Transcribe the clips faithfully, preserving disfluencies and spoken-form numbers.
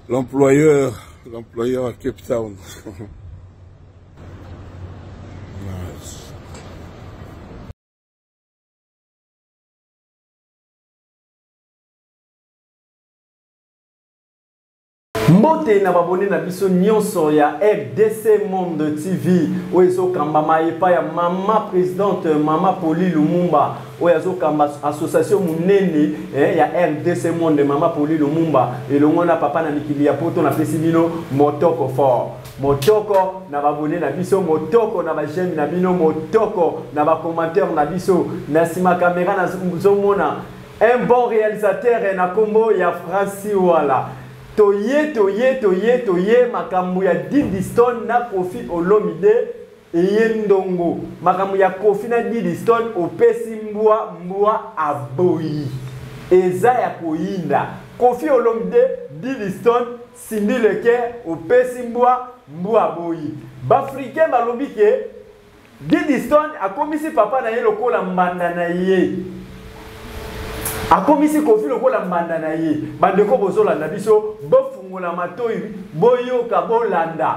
l'employeur, l'employeur à Cape Town. Nice. Mbote na babone na biso nyonso ya R D C Monde T V oyezo kamba maepa ya mama présidente mama Poli Lumumba oyezo kamba association munene eh, ya R D C Monde mama Poli Lumumba elongo na papa na mikili ya poto na pesi bino motoko fort motoko na babone na biso motoko na ba j'aime na bino motoko na ba commentaire na biso na sima caméra na zomona un bon réalisateur na kombo ya Francis Wala toye toye toye toye makambo ya Diddy Stone na Koffi Olomide eye ndongo makambo ya Koffi na Diddy Stone opesi mbwa mbwa aboyi eza ya koyinda Koffi Olomide Diddy Stone Cindy Leker opesi mbwa mbwa aboyi bafrike balobi ke Diddy Stone akomisi papa na ye lokola mbanda na ye akomisi Koffi lokola mbanda na ye bandeko bozolanda biso bofungola matoi boyoka bolanda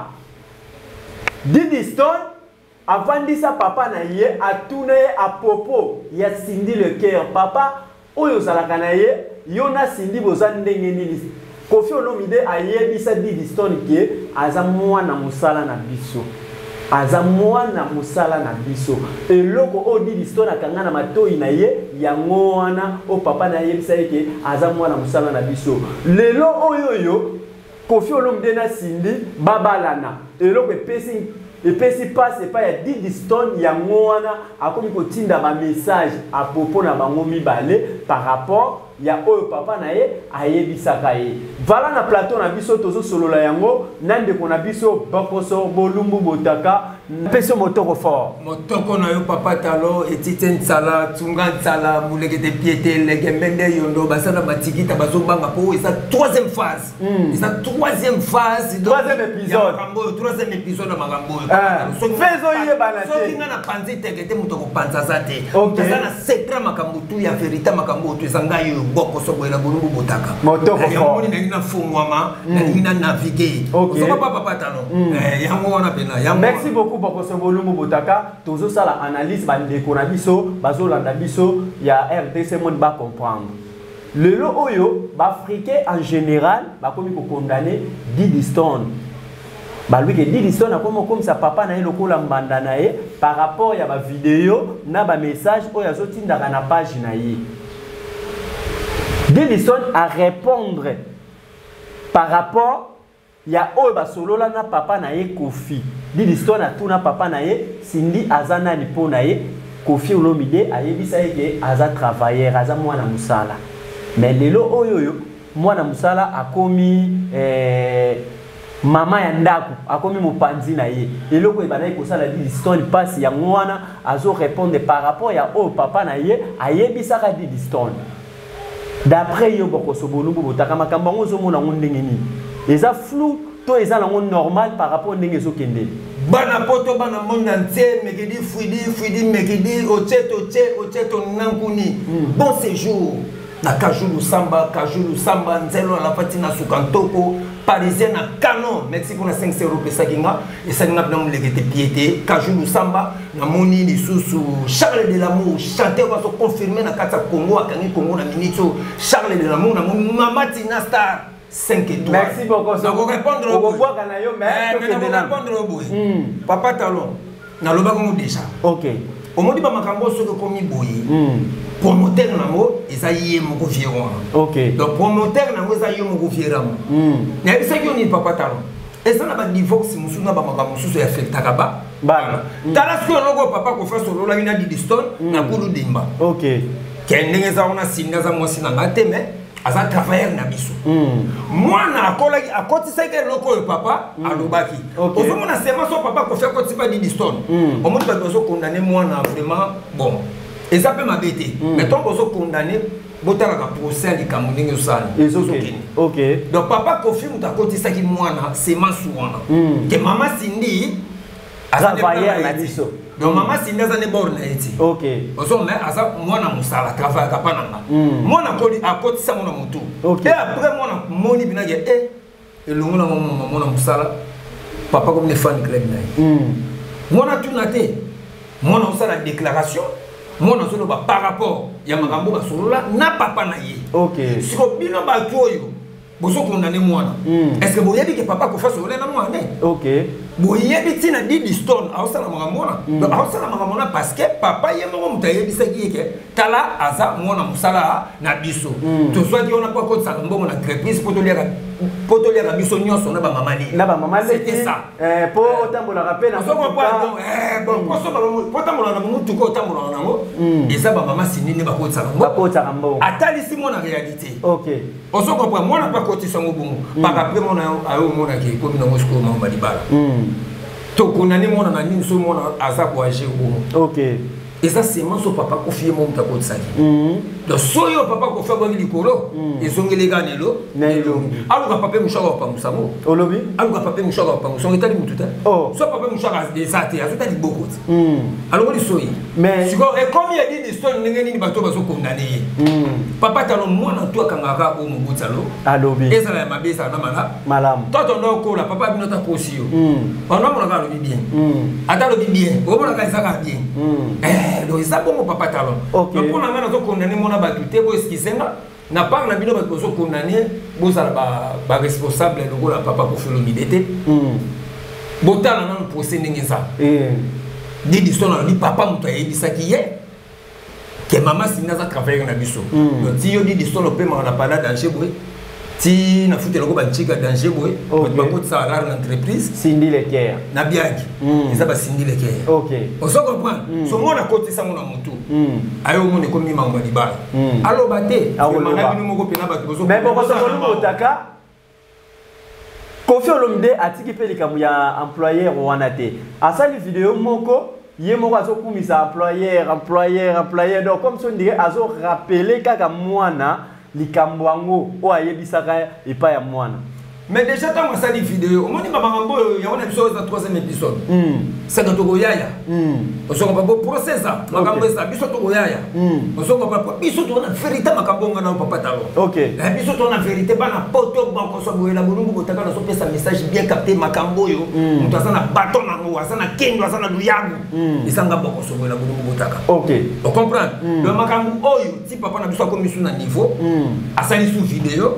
Diddy Stone avandisa papa na ye atuna ye apopo ya Cindy Leker papa oyo zalaka na ye yona Cindy boza ndenge nini Koffi Olomide ayebisa Diddy Stone ke aza mwana musala na biso aza mwana musala na biso eloko o Diddy Stone akanga na matoi na ye yango wana o papa na ye bisa yeke aza mwana musala na biso lelo oyo yo Koffi Olomide na Cindy babalana eloko epesi epesi passe pa ya Diddy Stone yango wana akomi kotinda ba message a propos na bango mibale par rapport ya oyo papa na ye ayebisaka ye vala na plateau na biso tozo solola yango nande ko na biso bakoso bolumbu botaka peso motoko fort motoko na yo papa talo etiten sala tunga sala muleke de piété legembende yondo basana batikita bazobanga po esa troisième phase esa troisième phase troisième épisode troisième épisode na magambo fezo ye balate so kinga na panzi tekete motoko panza zate sana secret makambo tu ya vérité makambo tu ezanga yo boko soko ela bolumbu botaka motoko fort yango na fungwama na naviguer so papa papa talo eh yango wana pena yango merci beaucoup boko so bolumbu botaka tozo sala analyse bandeko na biso bazolanda biso ya R D C Monde ba comprendre lelo oyo ba africain en général ba komi ko condamner Diddy Stone ba lui que Diddy Stone akomo comme sa papa na ye lokola mbanda na ye par rapport ya ba vidéo na ba message oyo azotindaka na page na ye Diddy Stone à répondre par rapport ya oyo basolola na papa na ye Koffi Diddy Stone atuna papa na ye Cindy azana lipo na ye Koffi Olomide ayebisa ye ke aza travailleur aza mwana musala mais lelo oyo yo mwana musala akomi eh, mama ya ndako akomi mopanzi na ye eloko ebana ekosala Diddy Stone passe ya mwana azo répondre par rapport ya oyo papa na ye ayebisaka Diddy Stone d'après yo boko sobolumbu botaka makambo ngo zo mona ngo ndenge ni eza flou to eza nango normal par rapport ndenge zo kende bana poto bana monde entier mekidi fuidi fuidi mekidi ocheto che ocheto nankuni bon séjour na Kajulu Samba Kajulu Samba nzelo la patina sukantoko parisien na canon Mexico na cinq euros pesa kinga esalinga na mulekete piété Kajulu Samba na moni lisusu Charles de l'amour chanter va se confirmer na kata Congo akangi Congo na minito Charles de l'amour na mama Tina Star cinq étoiles. Merci beaucoup. Je vais répondre au bout. Je vais répondre au bout. Papa Talon, na loba kongo déjà. OK. Au modi ba makambo soko komi boyi. Promoteur nango ezaye moko vieron. OK. Donc promoteur nango ezaye moko vieron. Na bisa ki oni Papa Talon. Eza na ba divorce musuna ba makambo susu ya affectaka ba. Bana. Tala siko logo papa ko fa solo la ina Diddy Stone na kulu dimba. OK. Kendenge za ona singa za mwasi na ngate mais aza travailleur na biso. Moi na akolaki akotisa ke loko yo papa alobaki. Ozomo na sema so papa ko faire kotipa Diddy Stone. Omoto ba dozo condamner moi na vraiment bon. Eza pe mabete. Mais tant bozo condamner botala ka procès likambo ndenge osala. OK. Donc papa Koffi mutakotisa ki mwana sema suwana. Que maman Cindy travailleur na biso. Donc maman Cindy azane borne eti. OK. Ozo mais aza mwana musala travail ka pananga. Mwana koli akotisa mwana mutu. OK. Et après mwana moni binage eh et le monde a mon musala papa comme les fans club naï moi na tout naté moi na ça la déclaration moi na solo ba par rapport ya makambo ba solo la na papa na ye OK si ko bino ba toyo bozo condamner moi est-ce que vous avez dit que papa ko fa solo na moi né OK vous avez dit na didi stone a ça la makambo na a ça la makambo na parce que papa ye mo mutaye bisa ki ke tala aza moi na musala na biso to soit dit on a pas ko ça mbongo na entreprise pour to lira pour to lira biso nyonso na ba mama li na ba mama li c'était ça eh pour tambola rappel na so ko pas eh bon ko so ba pour tambola na mutu ko tambola na ngo et ça ba mama sinini ba ko ça ngo ba ko ça ngo atali si mon réalité OK on so ko pas moi na pas ko ti sango bungu par après mon ayo mon ki ko bino ngo ma malibala to konani mon na nini so mon aza ko agir bungu OK et ça c'est mon so papa ko fier mon ta ko tsaki donc so yo papa ko fa bangi likolo ezongeli ganelo nelo alu ka papa mushaka pa musamo olobi alu ka papa mushaka pa musamo etali mututa oh so papa mushaka desate azotali boko alors on soyi mais siko et comme il a dit l'histoire ngeni ni bato baso condamner papa talo mwana to kangaka o mubutalo alobi ezala ya mabesa na mala malam toto ndoko la papa binota kosi yo on a mona ka lo bien ata lo bien o mona ka isaka bien eh donc ça bon papa talo donc pour na ngana to condamner mona batute bo eskisenga na part na bino bato so condamner bo sala ba ba responsable lo la papa ko felo midete botala na procès ndenge ça eh ni l'histoire ni papa muto yebisaki ye que maman sinaza travailler na biso donc ti yo di l'histoire pe ma na pas danger boy ti na fute loko ba chika danger boy ba ko ça rare entreprise Cindy Leker na biaki ça ba Cindy Leker OK on se comprend so mo na côté ça mo na mutu ayo mo ne ko mi mangwa libala allo baté mana bino moko pe na ba bozo mais bon ça mo taka Kofi Olomide atiki pe likamu ya employeur wana te asali vidéo moko ye moko azo kumisa employeur employeur employeur donc comme si on dirait azo rappeler kaka mwana likambo wango o ayebisaka epa ya mwana mais déjà tant que ça dit vidéo on dit mamango ya wana biso za troisième épisode c'est que to yaya on se comprend procès ça makambo ça biso to yaya on se comprend biso to na vérité makambo ngana papa talo OK biso to na vérité bana poto banko so boyela bulungu botaka na so pesa message bien capté makambo yo mutu asana baton na ngo asana kendo asana luyagu isanga boko so boyela bulungu botaka OK on comprend le makambo oyo si papa na biso ko misu na niveau asali sous vidéo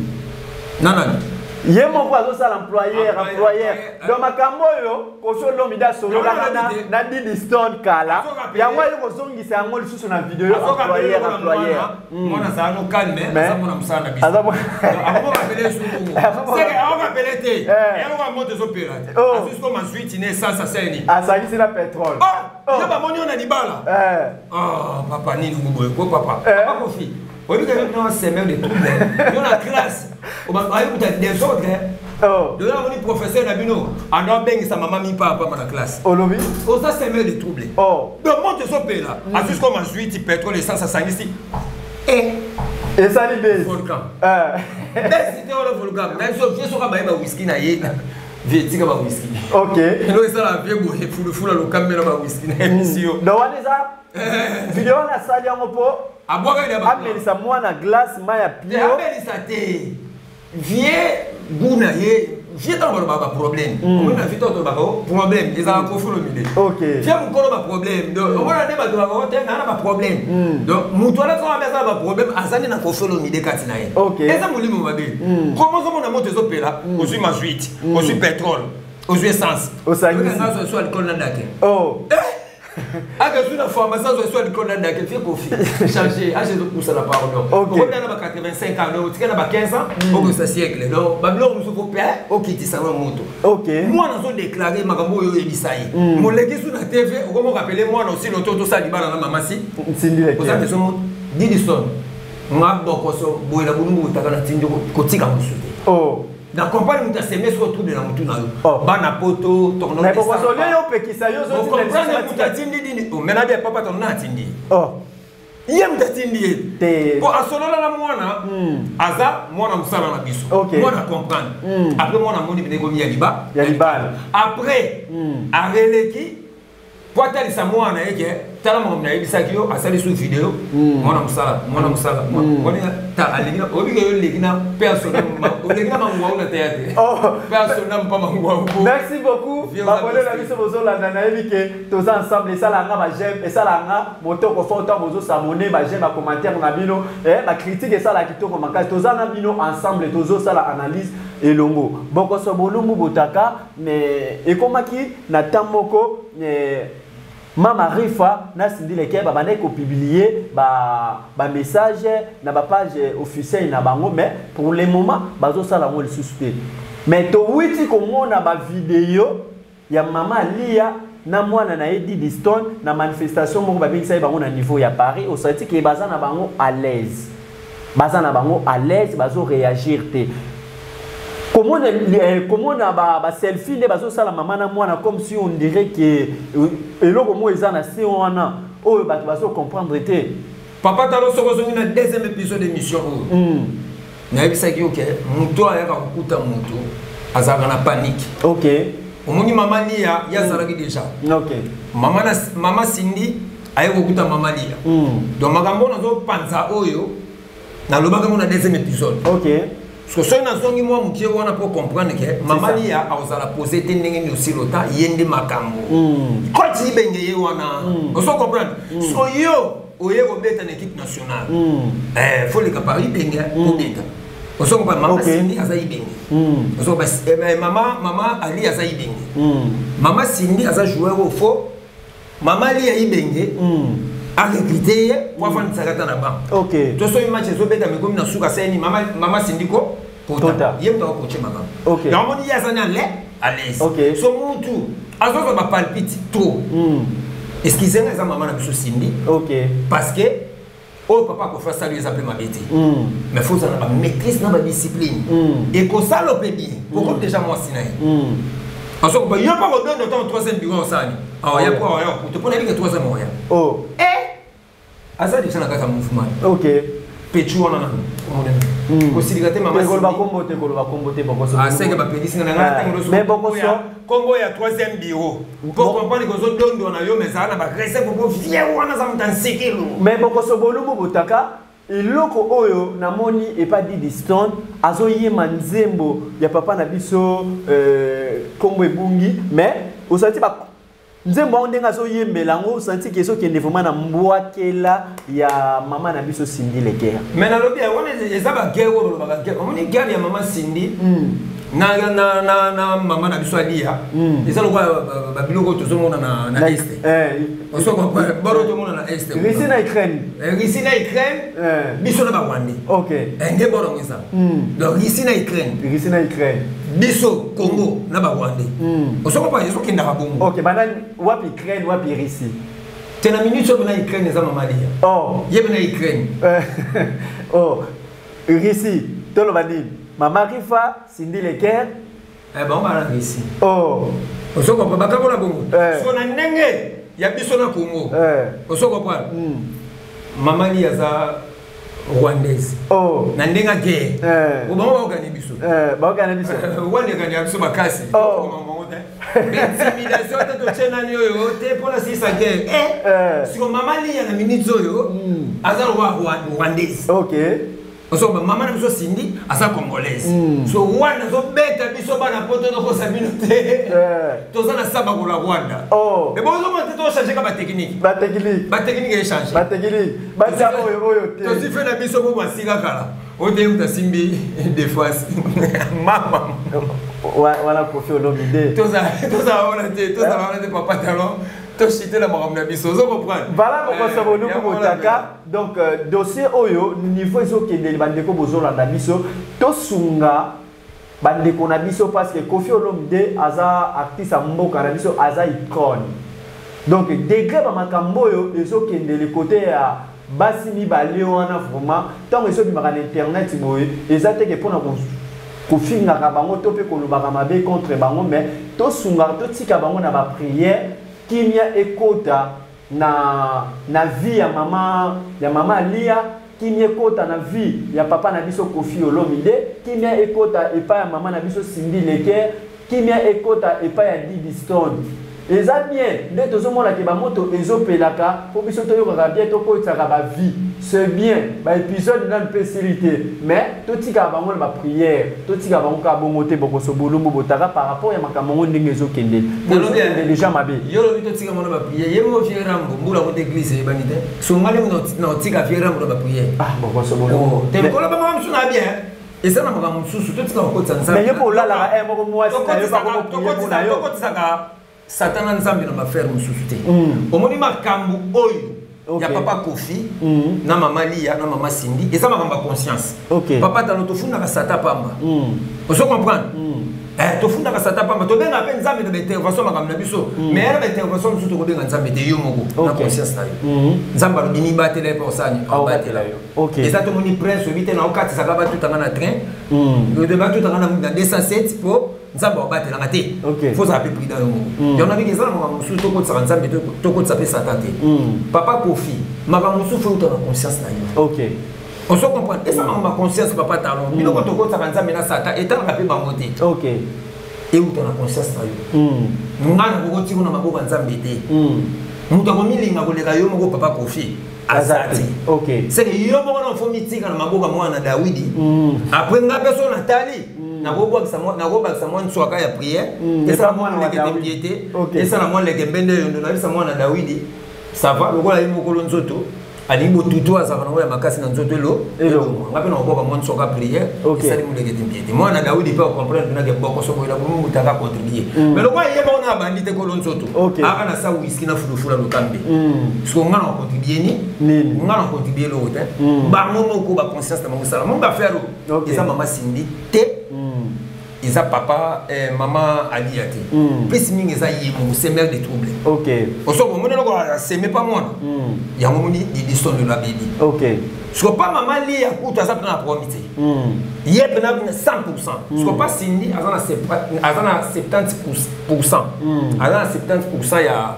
nanana ye moko azosala employeur employeur donc makambo oyo Kofi Olomide asololaka na didi stone kala yango aye kozongisa yango lisusu na video employeur employeur mwana za no calme aza mwana musana biso ako rappeler suku c'est ako rappeler te yango ba moto zo pirate asusko mansuite ne sasa seni asangisi na pétrole oh ya ba moni ona libala eh ah papa nini ngubo ko papa papa Kofi oui, vous avez un semeur de troubles. Il y a la classe. On va des autres. De là, on est professeur d'Abino. On a bien sa maman, mi papa dans la classe. Oh, lobby. Oh, ça, semeur de troubles. Oh. Donc, monte ce pays là. A juste comme ensuite, il pétrole et ça, ça s'en ici. Et. Et ça, les baies. Volcan. Mais c'était le volcan. Même si je suis un whisky, na yé. Vieux tigre, un whisky. Ok. Et là, ça, la vieille bouée, fou le fou, le caméra, un whisky. Donc, on est ça. Vidéo, on a sali en repos. Amelisa mwana glace maya pio amelisa te vie guna ye vie dans ba problème on a vie dans ba problème ils ont Kofi Olomide OK vie mon kolo ba problème donc on a débat ba ko te na ba problème donc mutu ala so ameza ba problème azani na Kofi Olomide katina ye OK eza mulimo mabe comment ça mon amoto zo pela au suis ma suite au suis pétrole au suis essence au sangi ça soit alcool na ndake oh ah que une formation soit du collège d'Akel fait Kofi changer ah je pousse la parole donc on a quatre-vingt-cinq ans donc tu as quinze ans au que ça siècle donc babylon nous faut père au qui dit ça dans moto OK moi dans son déclaré makambo yo ebisai mon legi sur la T V on comment rappeler moi aussi l'auto tout ça libala na mama si Cindy Leker ça c'est son Didison moi boko so boyela bulungu utaka na tinjo kotika musuti oh na compagnie muta semestre autour de la mutu na yo bana poto tournon mais pourquoi so yo pekisa yo zo comprendre muta tindi dini o mena bien papa ton na tindi oh iye muta tindi te pour asolola na mwana aza mwana musala na biso mwana comprendre après mwana moni bine gomi ya liba ya liba après areleki poatali sa mwana yeke tala mo na yebisa ki yo asali su vidéo mona musala mona musala mona ta aligina obiga yo ligina personnel ma oligina mangwa na théâtre oh personnel pas mangwa. Merci beaucoup babone na biso bozo landa na yebike tous ensemble ça la nga ba j'aime et ça la nga moto ko fonta bozo s'abonner ba j'aime ba commentaire na bino eh ba critique et ça la kitoko makasi tous na bino ensemble tozo ça la analyse et longo boko so bolumu botaka mais ekomaki na tamoko Mama Rifa na Cindy Leker ba bande ko publier ba ba message na ba page officielle na bango mais pour le moment bazo sala mo le suspect mais to witi ko mona ba vidéo ya mama Lia na mwana na Eddie Diston na manifestation moko ba bingisa bango na niveau ya Paris au senti que baza na bango à l'aise baza na bango à l'aise bazo réagir te. Comment comment na ba ba selfie ne bazo sala mama na mwana comme si on dirait que eloko mo ezana si wana o ba bazo comprendre te papa talo soko zongi na deuxième épisode d'émission mm na ebisa ki OK muto ayaka kukuta muto azaka na panique OK omoni mama Lia ya zaraki déjà OK mama na mama Cindy ayeko kukuta mama Lia mm donc makambo na zo panza oyo na lobaka mo na deuxième épisode OK. Parce que si on a dit pour comprendre que maman Lia a posé des choses aussi longtemps, il y a des makambo. Quand il y a des choses, on peut comprendre. So yo, on est en équipe nationale. Il faut les capables de bien on peut comprendre. Maman Cindy a zaï bien. On peut maman maman Ali a zaï bien. Maman Cindy a joué au faux. Maman Lia a bien. A recruté pour faire une sagata là-bas. Ok. Tout ça, il m'a dit que je comme na suka seni maman maman Sindiko. Tota. Il me doit coacher maman. Ok. Donc on y a ça dans l'air à l'aise. Ok. So mon tout. Alors ça va palpite trop. Excusez-moi ça maman na biso Cindy. Ok. Parce que oh papa ko faire ça lui appeler ma bête. Mais faut ça na maîtrise na discipline. Et ko ça le peut bien. Pourquoi déjà moi Sinaï. Parce que il y a pas besoin de temps troisième bureau ça. Ah il y a quoi il te connais bien troisième moyen. Oh. Eh Asa déjà na kata mouvement. OK. Pechu wana na. Possibilité maman. Ko ba kombo te ko ba kombo te boko so. Ah c'est que ba pédis na ngata ngolo so. Mais boko so kombo ya troisième bureau. Pour comprendre que zo dondo na yo mais ça na ba rese ko vie wana za mtansikelo. Mais boko so bolumu botaka iloko oyo na moni et pas dit distant azo yema nzembo ya papa na biso euh kombo ebungi mais osati ba nzembo ondenga so yembela ngo senti que so kende vraiment na mbwakela ya mama na biso Cindy Leker. Mais na lobi ya wana eza ba gero ba ba gero omoni gero ya mama Cindy na na na na mama na biso Lia eza lo ba biloko to zo mona na na este eh oso ko baro to mona na este Russie na Ukraine Russie na Ukraine biso na ba Rwanda. OK enge boro ngisa donc Russie na Ukraine Russie na Ukraine biso Congo na ba Rwanda oso ko pa yeso kinda ka bongo. OK bana wapi Ukraine wapi Russie tena minute so na Ukraine za mama Lia. Oh yebe na Ukraine oh Russie to lo bandi Mama Rifa, Cindy Leker. Eh ben on va la ici. Oh. On se comprend pas comment la bongo. So na ndenge ya biso na Congo. Eh. On se comprend. Mama Lia za Rwandaise. Oh. Na ndenga guerre. Eh. O ba o gagner biso. Eh, ba o gagner biso. Wande gagner biso makasi. Oh. Intimidation to chena ni yo te pour la six guerre. Eh. Si Mama Lia na minute yo aza Rwandaise. OK. So mama na biso Cindy asa congolaise. So wana zo beta biso bana poto no ko sabino te. To za na saba ko la Rwanda. Oh. E bozo mo te to changer ka ba technique. Ba technique. Ba technique e changer. Ba technique. Ba za oyo oyo te. To si fe na biso bo basika kala. O te uta simbi des fois. Mama. Wala Koffi Olomide. To za to za ona te, to za ona te papa talon. Voilà pourquoi ça va nous pour Taka. Donc dossier oyo niveau zo kende bandeko bozola na biso to sunga bandeko na biso parce que Koffi Olomide aza artiste mboka na biso aza icône. Donc degré ba makambo yo ezo kende le côté ya basi mi balio wana vraiment tant ezo bi maka internet boye ezate ke pona ko kofinga ka bango to pe ko lubaka mabe contre bango mais to sunga to tika bango na ba prière kimia ekota na na vie ya mama ya mama Lia, kimia ekota na vie ya papa na biso Koffi Olomide, kimia ekota epa ya mama na biso Cindy Leker, kimia ekota epa ya Didi Stone. eza bien nde tozomona ke bamoto ezopelaka po biso toyokaka bien tokotisaka bavie c'est bien baépisode nanu mpe esili te mais totikaka bango na baprière totikaka bango kaka bongo te bokoso bolumbu botaka par rapport ya makambo yango ndenge ezokende déjà mabe yolobi totika bango na baprière ye mo vie rambo mbula moto église eyebani te songa ndenge naotika vie rambo na baprière ah bokoso bolumbu te mokolo bango mosusu na bien eza na makambo mosusu totika kokotisa nzambe mais ye mpo olalaka e moko mwasi na yo bakokoprière yo tokotisaka satana nzambe na bafere mosusu te omoni makambo oyo ya papa Kofi na mama Lia na mama Cindy eza makambo ya conscience papa talo tofundaka sata pamba ozo comprendre eh tofundaka sata pamba tobenga pe nzambe na intervention makambo na biso mais era intervention mosusu tokobenga nzambe te yo moko na conscience na yo nzambe alobini batela po sani abatela yo eza tomoni prince obite na okatisaka batutanga na train de batutanga na deux cent sept po nzambe obatelanga te faut ça peu prudent yo yo na biki ezala makambo mosusu tokotisaka nzambe tokotisa pe satan te papa Kofi makambo mosusu faut utana conscience na yo ok on se comprend et ça ma conscience papa talon bino ko tokotisaka nzambe na satan etalaka pe bango te ok et utana conscience na yo ngana kokotiko na maboko nzambe te mutu akomilinga koleka yo moko papa Kofi azati ok c'est que yo moko na fo mitika na maboko mwana Dawidi après nga personne natali nakobakisa nakobakisa mwa nswaka ya prière esa mwana lekete piété esa na mwana leke mbende yondo na bisa mwana Dawidi ça va lokola yimokolo nzoto alingo tutu azaka na ya makasi na nzoto elo elo ngape na koboka mwa nswaka prière esa limu lekete piété mwana Dawidi pe comprendre na ke boko soko ila ko mungu taka contribuer mais lokola yeba ona bandite ko nzoto aka na sa whisky na fulufula lokambe so ngana contribuer ni ngana contribuer lo te ba mono ko ba conscience na mosala mon ba faire esa mama Cindy te Isa papa eh, maman Ali ati. Plus mingi eza yimo semer de trouble. OK. Oso mo mona ko seme pas moi. Ya mo moni di diston de la baby. OK. So pas maman li ya kuta za na promité. Ye pena cent pour cent. So pas Cindy azana azana soixante pour cent. Azana soixante pour cent ya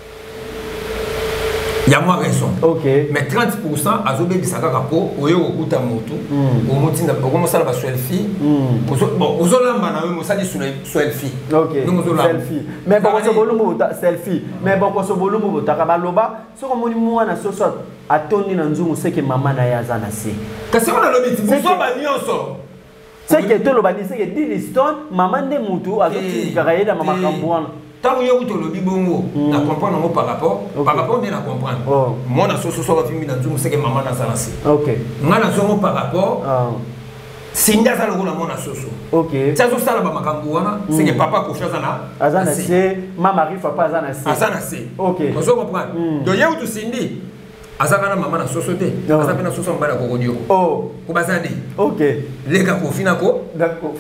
il y a moins raison. OK. Mais trente pour cent azobe bisaka kapo oyo okuta moto o motinda o commencer à selfie. Bon, ozolamba na we mosali selfie. OK. Donc selfie. Mais bon so bolumu selfie. Mais bon so bolumu botaka baloba soko moni mwana soso atoni na nzungu seke mama na yaza na se. Kasi on a lobiti buso ba nyonso. C'est que to loba c'est que Diliston maman de mutu azoti karaida mama kambwana. Tant que vous avez bongo, na comprendre par rapport, par rapport bien à comprendre. Moi na soso so film dans nzungu c'est que maman na salasi. OK. Nga na zongo par rapport. Sinda za lokola mona soso. OK. Ça so sala ba makambu wana, c'est que papa ko chaza na. Azana se, mama rifa pas azana se. Azana se. OK. Vous comprenez? Donc yeu tu sindi. Azaka na mama na soso te. Azaka na soso mbala ko kodio. Oh. Ko bazadi. OK. Leka ko fina ko. D'accord.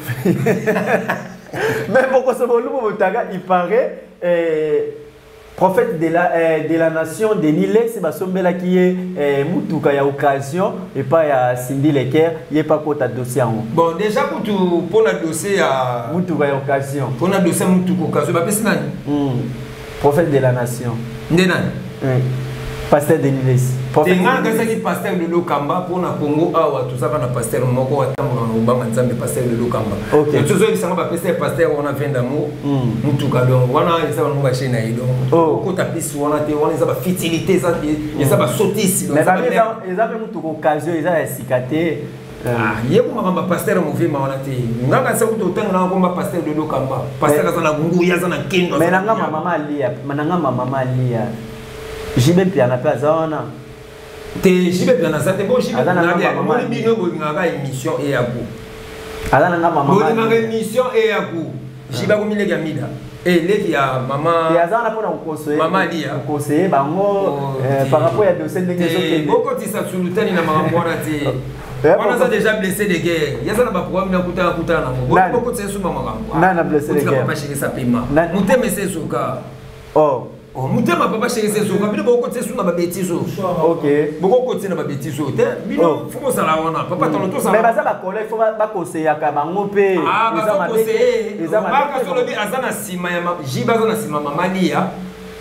Mais pourquoi ce volume il paraît euh, prophète de la euh, de la nation de Nile c'est basombela qui est euh, mutuka ya occasion et pas ya Cindy Leker il est pas kota dossier en bon déjà pour tout pour le dossier à mutuka ya occasion pour le dossier mutuka occasion ba pesi nani prophète de la nation ndenani pasteur de Nile prophète nganga pasteur de Lokamba pour na Congo awa tout ça na pasteur moko wa tambola na ubanga nzambe pasteur de Lokamba OK tout ça ils sont pas pasteur pasteur on a vingt d'amour mutuka donc wana ça on va chez na ido ko tapisi wana te wana ça ba fertilité ça ça ba sotisi mais ba ils avaient mutuka occasion ils avaient sikate ah yebo mama pasteur mouvé ma wana te nganga ça ko tanga na ko pasteur de Lokamba pasteur za na ngungu ya za na kendo mais nanga mama lia mananga mama lia jibe pia na pia zaona te jibe pia na zate bo jibe na bia mo ni bino bo ngaka émission e yaku ala nga mama bo ngaka émission e yaku jibe ko mile gamida e leki ya mama ya zana pona ukoseye mama lia ukoseye bango par rapport ya dossier ndenge zoke boko tisa sulutani na mama bwana te on a déjà blessé de guerre il y a ça na ba problème na kuta kuta na mo boko tisa suma makambo na na blessé de guerre pas chéri ça paiement muteme c'est soka oh oh mutema papa chéri c'est soka bino boko tisa suma ba bêtiso OK boko tisa na ba bêtiso te bino faut ça la wana papa tolo to ça mais baza ba collègue faut ba conseiller ka bango pe ils ont conseillé ils ont ba ka solo bi azana sima ya jiba azana sima mama lia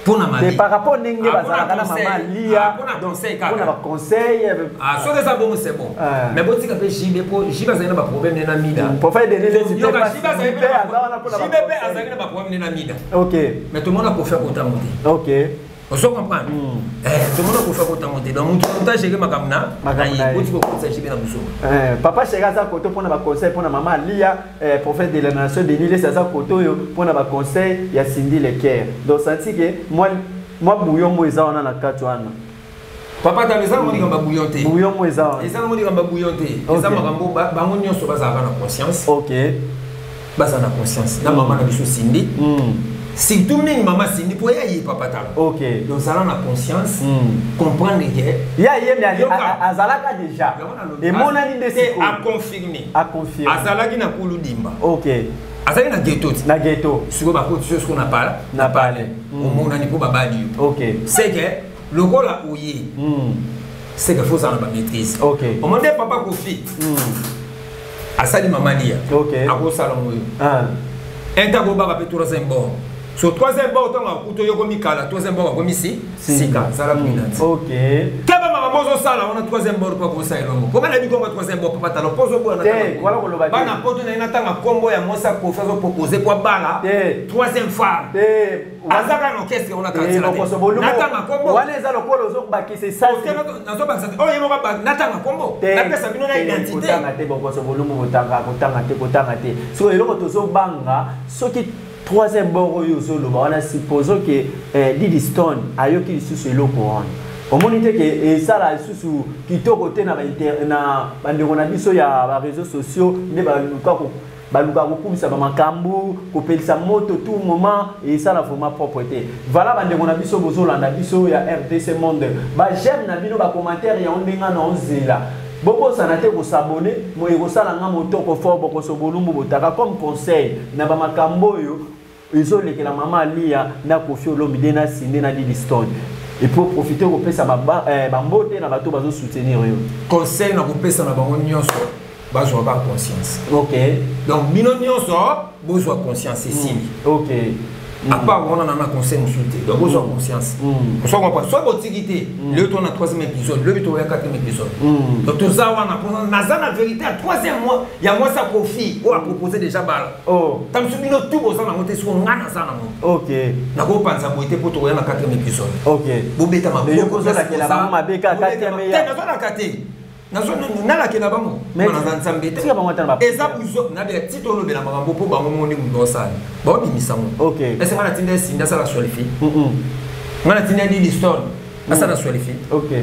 Pour na mali. Par rapport n'enge bazala kana maman lia. Pour na conseil kaka. Pour na conseil. Ah, so que ça bon c'est bon. Mais bon tika pe jibe po jibe za ina ba problème na mida. Pour faire des les Yo ka jibe za ina jibe pe azali na ba problème na mida. OK. Mais tout le monde a pour faire autant monter. OK. On se comprend. Eh, tout le monde a pour faire autant monter. Donc tout ta gérer makamna. Makamna. Pour tu conseil jibe na muso. Eh, papa chega za koto pour na ba conseil pour na maman lia eh prophète de la nation de Nile ça za koto yo pour na ba conseil ya Cindy Leker. Donc senti que moi moi bouillon mo eza wana na kati wana. Papa ta leza mo ngamba bouillon te. Bouillon mo eza wana. Eza mo ngamba bouillon te. Eza makambo ba mo nyonso baza na conscience. OK. Baza na conscience. Na maman na biso Cindy. Mm. Surtout même maman Cindy pour y aller papa ta. OK. Donc ça na conscience, comprendre que ya yé mais azalaka déjà. Et mon ani de c'est à confirmer. À confirmer. Azalaki na kulu dimba. OK. Azali na ghetto. Na ghetto. Siko ba ko ce qu'on a parlé. Na parlé. Au monde ani pour babali. OK. C'est que le rôle là où y c'est que faut ça na maîtrise. OK. Au monde papa Kofi. Asali maman lia. OK. Ako salon yo. Ah. Entago baba pe troisième bord. Sur troisième bord on a kuto yo komi kala, troisième bord komi si. Sika, ça la minute. OK. Kaba mama bozo sala on a troisième bord pas pour ça elongo. Comment na bi ko troisième bord papa talo pozo bo na. Eh, voilà ko loba. Bana poto na inatanga combo ya mosa ko fazo proposer kwa bala. Troisième phare. Eh, azaka no qu'est-ce qu'on a quand ça. Natanga combo. Wana eza lokolo zo ba ki c'est ça. Nazo ba ça. Oh yemo ba natanga combo. Na pesa bino na identité. Kotanga te boko so volume kotanga kotanga te kotanga te. So eloko tozo banga soki troisième bord yo zo loba wana supposons que eh Diddy Stone ayoki lisusu eloko wana. Omonite ke e sala lisusu kitoko te na ba na bandeko na biso ya ba réseaux sociaux ne ba luka ko baluka kokumisa ba makambu kopelisa moto tout moment et ça la format propreté. Voilà bandeko na biso bozolanda biso ya R D C Monde. Ba j'aime na bino ba commentaire ya ondenga na onzela. Bobo sanate ko s'abonner mo e ko sala nga motoko fort boko so bolumbu botaka comme conseil na ba makambo yo izole que la maman lia na Kofi Olomide na Cindy na Diddy Stone. Et pour profiter ko pesa ba bambote na bato bazo soutenir yo. Conseil na ko pesa na bango nyonso bazo ba conscience. OK. Donc bino nyonso bozo conscience ici. OK. À part on a un conseil insulté. Donc bozo conscience. On soit comprend soit botigité. Le tourne à troisième épisode, le but au quatrième épisode. Donc tout ça on a na la vérité à troisième mois, il y a moi ça Kofi on a proposé déjà balle. Oh. Tam subino tout bozo na monter sur ngana ça na mo. OK. Na ko panza boité pour tourner na quatrième épisode. OK. Bobeta ma. Yo ko la la maman beka quatrième ya. Na zona kate. Nazo nala ke na bango na nzambe te eza buzo na be titolo be na makambo po bango moni mundo sala ba obimisa mo. OK. Ese ngana tinda sinda sala solifi. Mhm. Ngana tinda di liston na sala solifi. OK.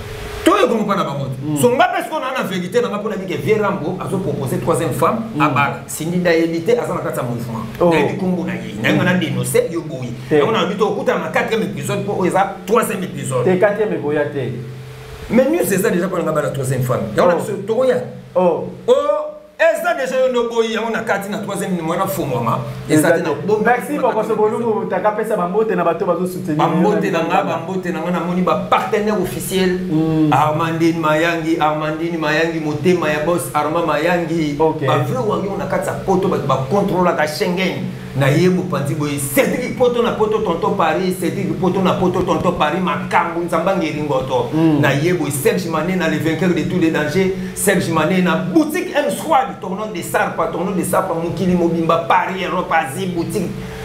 To yo comme pana bango. So ngape ce qu'on a na vérité na ngapona bi ke Vierambo azo proposer troisième femme à bala. Sindi da élité azana kata mouvement. Na bi kumbu na yi. Na ngana dénoncer yo boyi. On a bito okuta na quatrième épisode pour eza troisième épisode. Te quatrième boya te. Mais mieux c'est ça déjà pour la troisième femme. Il y a un togoya. Oh. Oh. Et ça déjà on a boy on a quatre na troisième numéro na faux maman. Et ça merci pour ce volume ta capé ça bambote na bato bazo soutenir. Bambote na nga bambote na nga na moni ba partenaire officiel. Armandine Mayangi, Armandine Mayangi motema ya boss Arma Mayangi. Ba vrai wangi on a quatre sa poto ba contrôler la Schengen. Na yebo panzi boy Cédric poto na poto tonto Paris, Cédric poto na poto tonto Paris makambu nzamba ngeringoto. Na yebo Serge Mané na le vainqueur de tous les dangers, Serge Mané na boutique M Squad tournant de Sarpa, tournant de Sarpa Mukili Mobimba Paris, Europazi boutique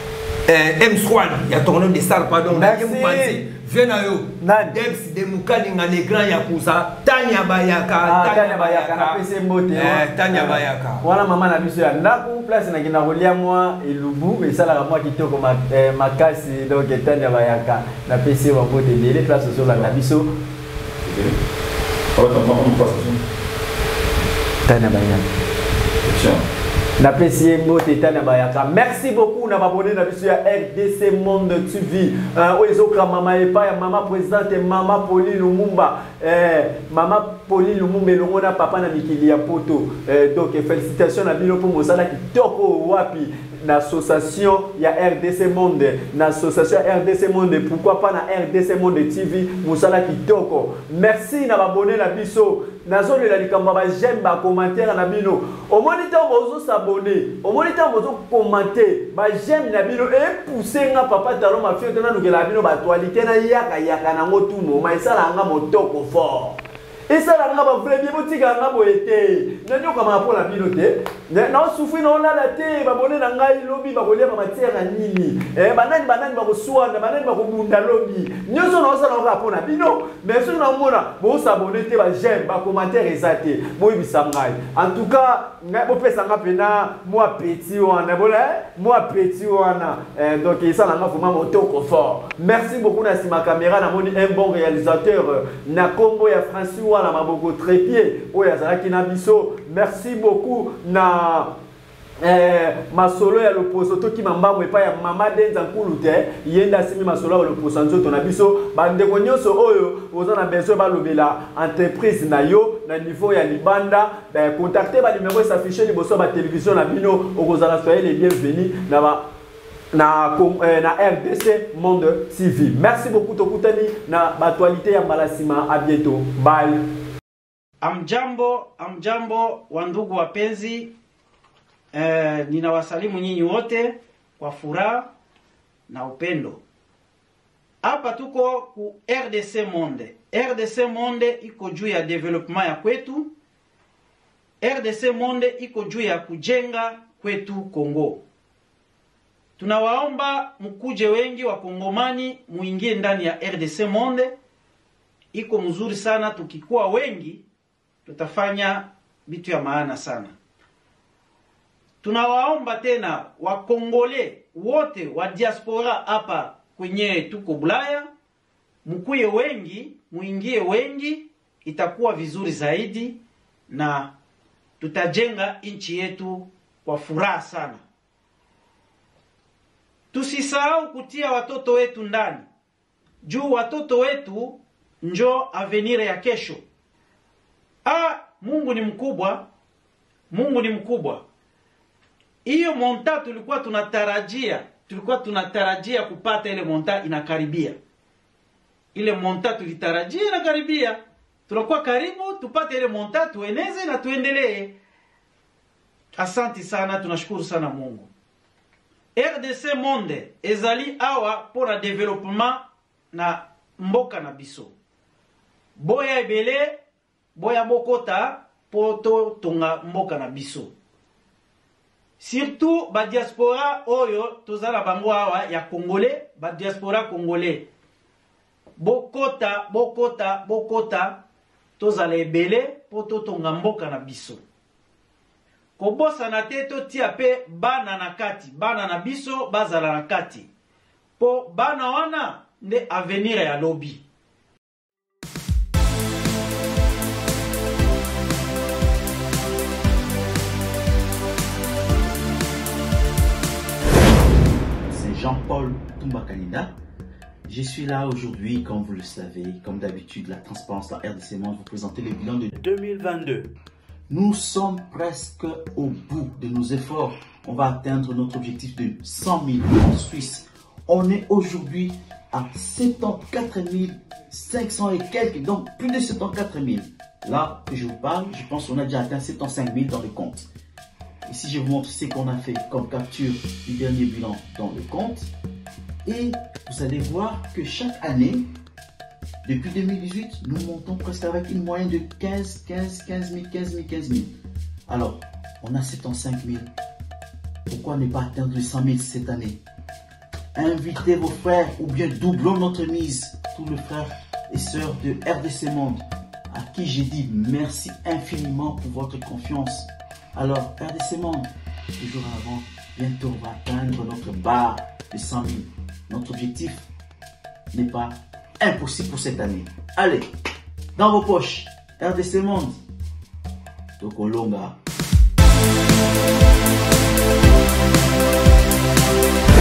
M Squad, il y a tournant de Sarpa donc na yebo panzi Venayo, Dex de Mukali na l'écran Yakuza, Tanya Bayaka, Tanya Bayaka na pese mbote. Eh, Tanya Bayaka. Voilà maman na biso ya ndaku place na kina kolia moi elubu et ça la moi kitoko ma makasi donc Tanya Bayaka na pese wa mbote délé place sur la biso. Tanya Bayaka. Na P C M Tana Bayaka. Merci beaucoup na abonné na biso ya R D C Monde T V. Euh oezoka mama epa ya mama présidente mama Pauline Lumumba. Eh mama Pauline Lumumba longo na papa na mikili ya poto. Euh donc félicitations na bino pour mosala kitoko wapi. l'association il y a R D C Monde, l'association R D C Monde, pourquoi pas na R D C Monde T V, Moussala Kitoko. Merci na abonné la biso. Nazo le la likamba ba j'aime ba commentaire na bino. Au moniteur bozo s'abonner, au moniteur bozo commenter, ba j'aime na bino et pousser nga papa talo ma fille tena nukela bino ba actualité na yaka yaka na ngotumo, ma isala nga motoko fort. Et ça la ngaba vrai bien botika ngabo été. Nanyo kama pour la pilote. Na souffrir na la la te ba bonne na ngai lobby ba kolia ba matière nini. Eh banani banani ba ko suana banani ba ko bunda lobby. Nyoso na osala ngaba pour na bino. Mais sur na mona bo s'abonner te ba j'aime ba commentaire ezate. Bo ibisa ngai. En tout cas, ngai bo pesa nga pena moi petit wana bola moi petit wana. Eh donc ça la ngaba vraiment motoko fort. Merci beaucoup na sima caméra na moni un bon réalisateur na Congo ya Francis na maboko trépied oya zalaki na biso. Merci beaucoup na eh, masolo ya loposo to ki mambambo epa ya mama denza nkulu te yenda simi masolo ya loposo nzoto na biso bandeko nyonso oyo oza na besoin balobela entreprise na yo na niveau ya libanda ba contacter ba numéro s'afficher liboso ba télévision na bino okozala soyez les bienvenus na ba na eh, na R D C Monde T V. Merci beaucoup tokutani na batualité ya Malasima. À bientôt. Bye. Amjambo, amjambo wandugu wapenzi. Eh, ninawasalimu nyinyi wote kwa furaha na upendo. Hapa tuko ku R D C Monde. R D C Monde iko juu ya development ya kwetu. R D C Monde iko juu ya kujenga kwetu Kongo. Tunawaomba mkuje wengi wa Kongomani muingie ndani ya R D C Monde. Iko mzuri sana, tukikuwa wengi tutafanya vitu ya maana sana. Tunawaomba tena wa Kongole wote wa diaspora hapa kwenye tuko Bulaya, mkuye wengi, muingie wengi, itakuwa vizuri zaidi na tutajenga nchi yetu kwa furaha sana. Tusisahau kutia watoto wetu ndani. Juu watoto wetu njo avenir ya kesho. Ah, Mungu ni mkubwa. Mungu ni mkubwa. Hiyo monta tulikuwa tunatarajia, tulikuwa tunatarajia kupata ile monta inakaribia. Ile monta tulitarajia inakaribia. Tunakuwa karibu tupate ile monta tueneze na tuendelee. Asante sana, tunashukuru sana Mungu. R D C Monde ezali awa pour le développement na mboka na biso. Boya ebele, boya bokota poto tonga mboka na biso. Surtout ba diaspora oyo tozala bango awa ya Congolais, ba diaspora congolais. Bokota, bokota, bokota tozala ebele poto tonga mboka na biso. Kobosa na teto tia pe bana na kati, bana na biso bazala na kati. Po bana wana nde avenir ya lobby. C'est Jean-Paul Toumba-Kanida. Je suis là aujourd'hui, comme vous le savez, comme d'habitude, la transparence dans R D C Monde, vous présenter le bilan de deux mille vingt-deux. Nous sommes presque au bout de nos efforts. On va atteindre notre objectif de cent mille en Suisse. On est aujourd'hui à soixante-quatorze mille cinq cents et quelques, donc plus de soixante-quatorze mille. Là que je vous parle, je pense qu'on a déjà atteint soixante-quinze mille dans le compte. Ici, je vous montre ce qu'on a fait comme capture du dernier bilan dans le compte. Et vous allez voir que chaque année, depuis deux mille dix-huit, nous montons presque avec une moyenne de quinze, quinze, quinze mille, quinze mille, quinze mille. Alors, on a soixante-cinq mille. Pourquoi ne pas atteindre les cent mille cette année? Invitez vos frères ou bien doublons notre mise. Tous les frères et sœurs de R D C Monde, à qui j'ai dit merci infiniment pour votre confiance. Alors, R D C Monde, toujours avant, bientôt on va atteindre notre barre de cent mille. Notre objectif n'est pas impossible pour cette année. Allez, dans vos poches, R D C Monde, Tokolonga.